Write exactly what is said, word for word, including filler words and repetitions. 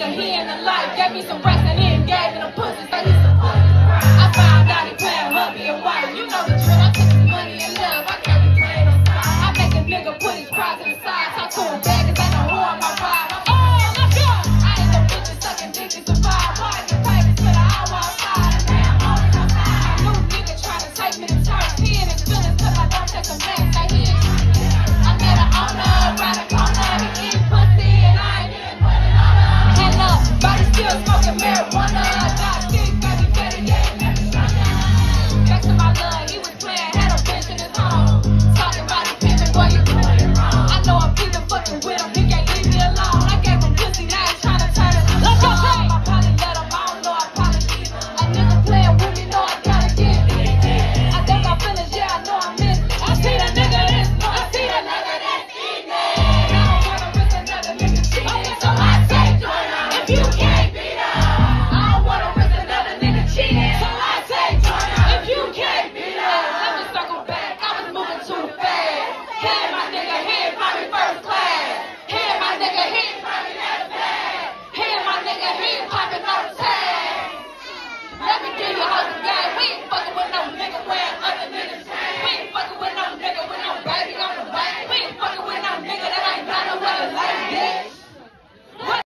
nigga, he in the life. Gave me some rest and then gave me the pussy, so he's the pussy. I found out he playing hubby and wife. You know the drill, I took the money and love, I can't be playing on side. I make a nigga put his pride to the side.